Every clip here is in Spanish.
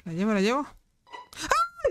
¿La llevo, la llevo? ¡Ay!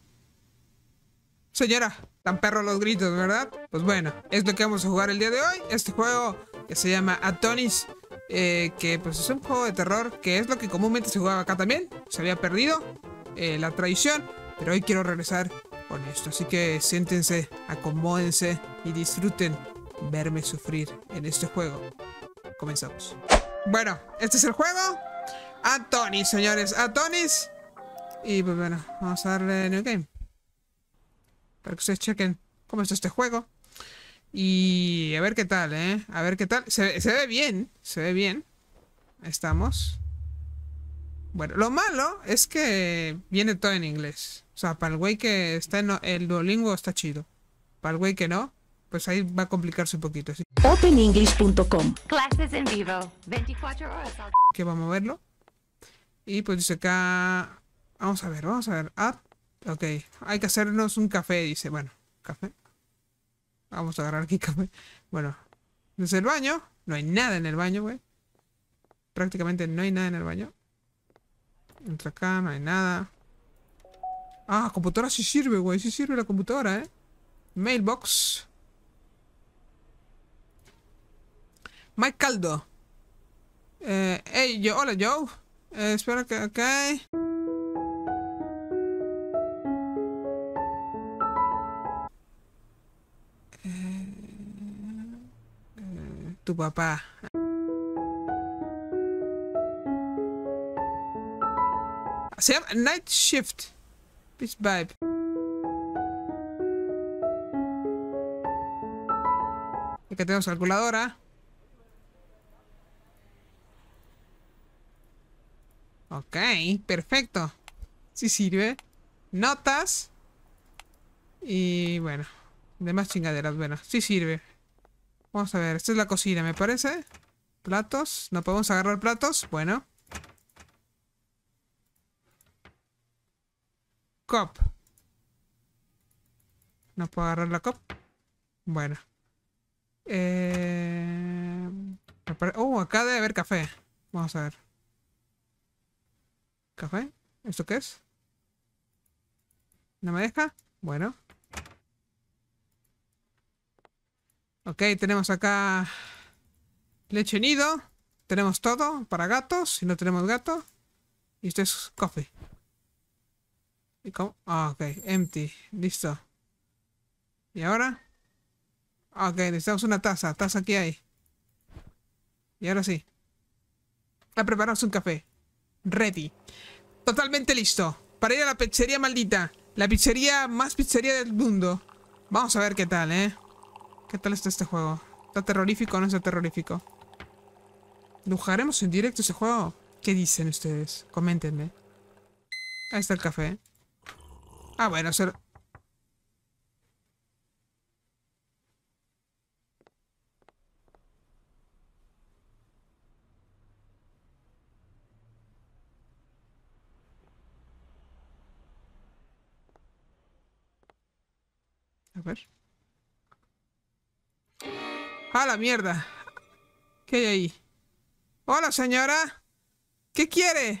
Señora, tan perros los gritos, ¿verdad? Pues bueno, es lo que vamos a jugar el día de hoy. Este juego que se llama Atonis, que pues es un juego de terror, que es lo que comúnmente se jugaba acá también. Se había perdido la tradición, pero hoy quiero regresar con esto. Así que siéntense, acomódense y disfruten verme sufrir en este juego. Comenzamos. Bueno, este es el juego Atonis, señores, Atonis. Y pues bueno, vamos a darle New Game para que ustedes chequen cómo está este juego. Y a ver qué tal, a ver qué tal. Se ve bien, se ve bien. Estamos. Bueno, lo malo es que viene todo en inglés. O sea, para el güey que está en el Duolingo está chido. Para el güey que no, pues ahí va a complicarse un poquito. Así OpenEnglish.com. Clases en vivo, 24 horas. que vamos a verlo. Y pues dice acá... Vamos a ver, vamos a ver. Ah, ok. Hay que hacernos un café, dice. Bueno, café. Vamos a agarrar aquí café. Bueno, desde el baño. No hay nada en el baño, güey. Prácticamente no hay nada en el baño. Entra acá, no hay nada. Ah, computadora sí sirve, güey. Sí sirve la computadora, Mailbox. Mike Caldo. Hey, yo, hola, Joe. Espera que, ok. Tu papá. Se llama Night Shift. Peace Vibe. Acá tenemos calculadora. Ok, perfecto. Sí sirve. Notas. Y bueno, demás chingaderas. Bueno, sí sirve. Vamos a ver, esta es la cocina, me parece. Platos. No podemos agarrar platos. Bueno. Cop. No puedo agarrar la cop. Bueno. Acá debe haber café. Vamos a ver. ¿Café? ¿Esto qué es? ¿No me deja? Bueno. Ok, tenemos acá leche nido. Tenemos todo para gatos. Si no tenemos gato. Y esto es coffee. ¿Y cómo? Ah, ok, empty. Listo. ¿Y ahora? Ok, necesitamos una taza. Taza aquí hay. Y ahora sí. A prepararnos un café. Ready. Totalmente listo. Para ir a la pizzería maldita. La pizzería más pizzería del mundo. Vamos a ver qué tal, ¿Qué tal está este juego? ¿Está terrorífico o no está terrorífico? ¿Lo jugaremos en directo ese juego? ¿Qué dicen ustedes? Coméntenme. Ahí está el café. Ah, bueno, a ver. ¡Ah, la mierda! ¿Qué hay ahí? ¡Hola, señora! ¿Qué quiere?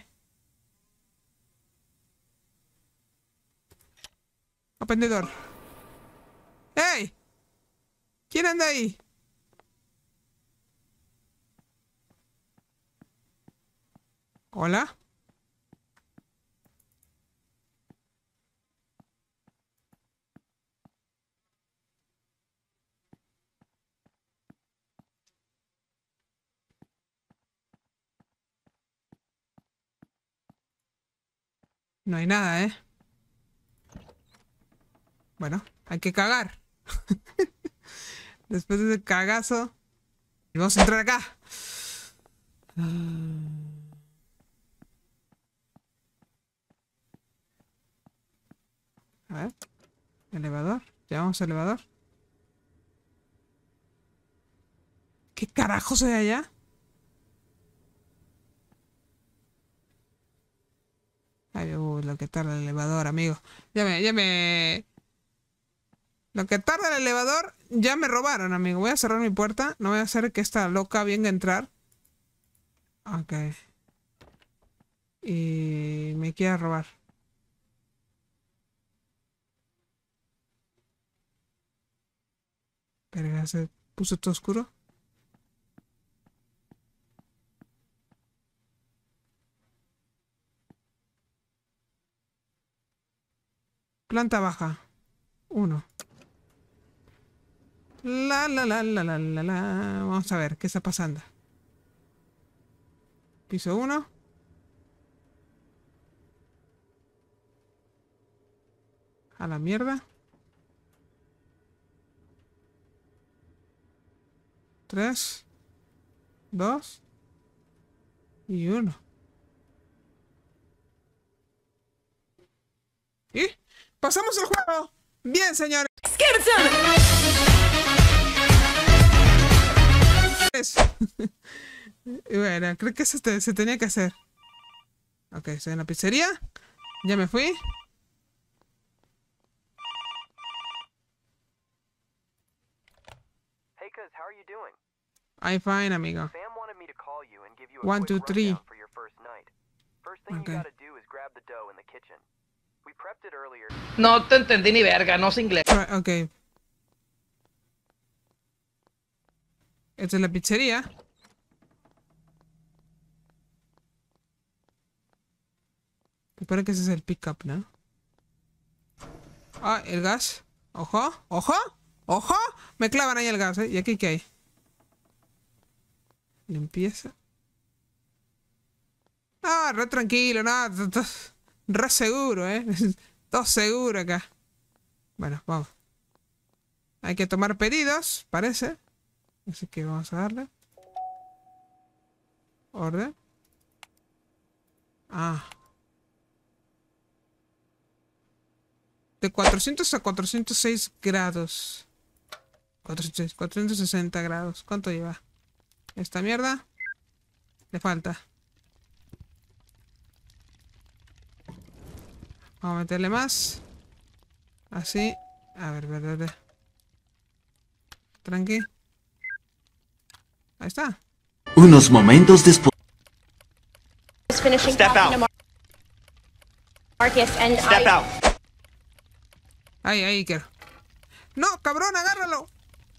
Apendedor. ¡Ey! ¿Quién anda ahí? ¿Hola? No hay nada, Bueno, hay que cagar. Después de ese cagazo. Y vamos a entrar acá. A ver. Elevador. Llamamos al elevador. ¿Qué carajos hay allá? Ay, lo que tarda el elevador, amigo. Lo que tarda el elevador, ya me robaron, amigo. Voy a cerrar mi puerta. No voy a hacer que esta loca venga a entrar. Ok. Y me me quiera robar. Pero ya se puso todo oscuro. Planta baja. 1. La. Vamos a ver qué está pasando. Piso 1. A la mierda. 3, 2 y 1. ¿Y? ¡Pasamos el juego! ¡Bien, señores! Bueno, creo que eso se tenía que hacer. Ok, estoy en la pizzería. Ya me fui. Hey, cuz, how are you doing? I'm fine, amigo. Sam wanted me to call you and give you a 1, quick 2, 3. rundown for your first night. First thing Okay. you gotta do is grab the dough in the kitchen. We prepped it earlier. No te entendí ni verga, no sé inglés. Ok. Esta es la pizzería. Supone que ese es el pickup, ¿no? Ah, el gas. Ojo, ojo, ojo. Me clavan ahí el gas, ¿eh? ¿Y aquí qué hay? Limpieza. Ah, re tranquilo, nada. Re seguro, ¿eh? Todo seguro acá. Bueno, vamos. Hay que tomar pedidos, parece. Así que vamos a darle. Orden. Ah. De 400 a 406 grados. 460 grados. ¿Cuánto lleva? Esta mierda. Le falta. Vamos a meterle más. Así. A ver. Tranqui. Ahí está. Unos momentos después. Step out. Marcus and Step out. Ahí, Iker. No, cabrón, agárralo.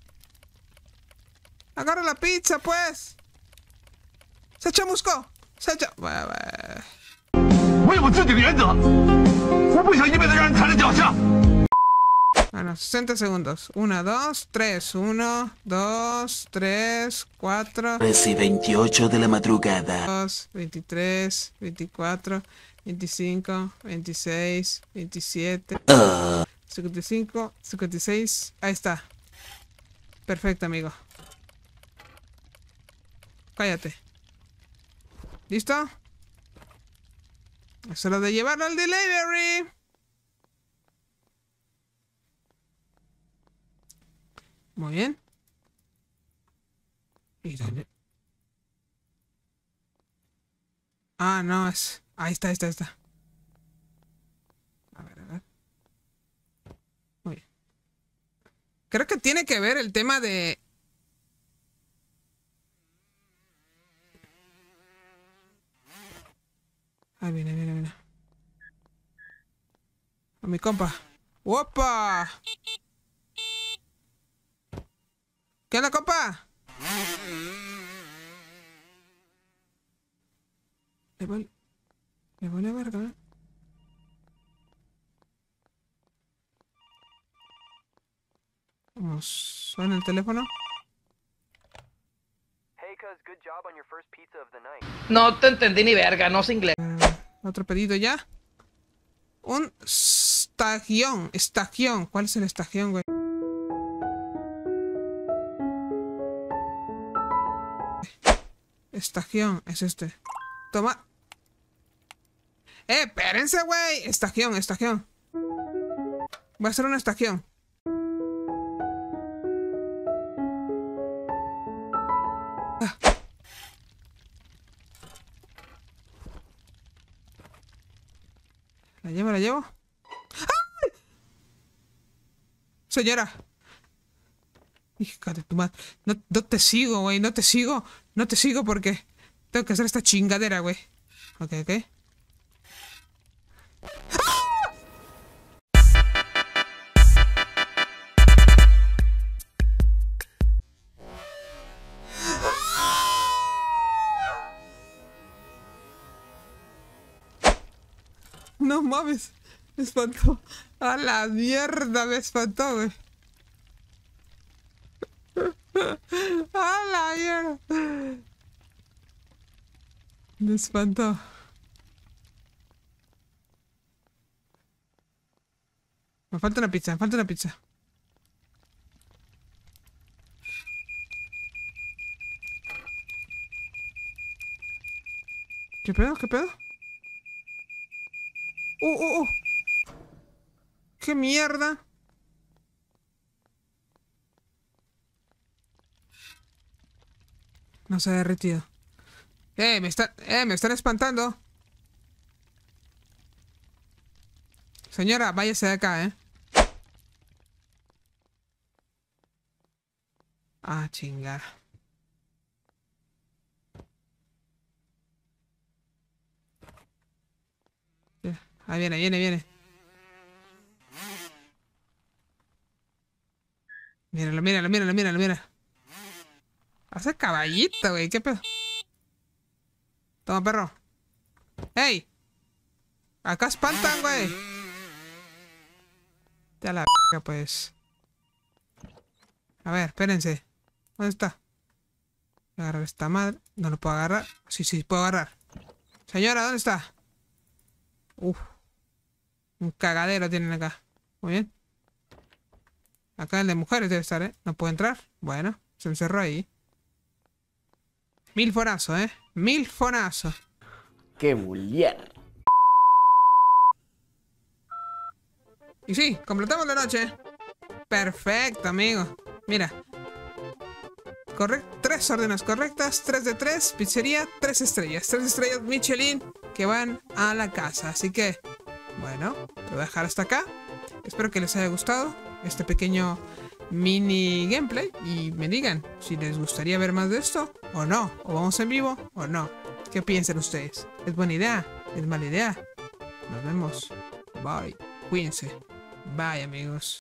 Agarra la pizza, pues. Se chamuscó. Se echa... Bueno. 我有自己的原则，我不想一辈子让人踩在脚下。 Bueno, 60 segundos. 1, 2, 3. 1, 2, 3, 4. 13:28 de la madrugada. 2, 23, 24, 25, 26, 27, 55, 56. Ahí está. Perfecto, amigo. Cállate. ¿Listo? Es hora de llevarlo al delivery. Muy bien. ¿Y dónde? Ah, no, es... Ahí está. A ver. Muy bien. Creo que tiene que ver el tema de... Ahí viene. A mi compa. ¡Opa! ¿Qué onda, compa? Le vale verga, ¿eh? Vamos, suena el teléfono. Hey, cuz, good job on your first pizza of the night. No te entendí ni verga, no sé inglés. Otro pedido ya. Un estagión. ¿Cuál es el estagión, güey? Estagión, es este. Toma. Espérense, güey. Estagión. Voy a hacer una estagión. Ah. La llevo. ¡Ay! Señora. Hija de tu madre. No te sigo, güey. No te sigo porque tengo que hacer esta chingadera, güey. Ok. No mames. Me espantó. A la mierda me espantó, güey. A la mierda. Me espantó. Me falta una pizza, me falta una pizza. ¿Qué pedo? ¿Qué pedo? ¡Oh! ¡Qué mierda! No se ha derretido. Me están espantando. Señora, váyase de acá, Ah, chingar. Ahí viene. Míralo. Hace caballito, güey. ¿Qué pedo? Toma, perro. ¡Ey! Acá espantan, güey. Ya la verga, pues. A ver, espérense. ¿Dónde está? Voy a agarrar esta madre. No lo puedo agarrar. Sí, puedo agarrar. Señora, ¿dónde está? Uf. Un cagadero tienen acá. Muy bien. Acá el de mujeres debe estar, No puede entrar. Bueno, se encerró ahí. Mil fonazo, Mil fonazo. ¡Qué bullier! Y sí, completamos la noche. Perfecto, amigo. Mira. 3 órdenes correctas, 3 de 3, pizzería, 3 estrellas. 3 estrellas Michelin que van a la casa. Así que, bueno, lo voy a dejar hasta acá. Espero que les haya gustado este pequeño mini gameplay. Y me digan si les gustaría ver más de esto o no. O vamos en vivo o no. ¿Qué piensan ustedes? ¿Es buena idea? ¿Es mala idea? Nos vemos. Bye. Cuídense. Bye, amigos.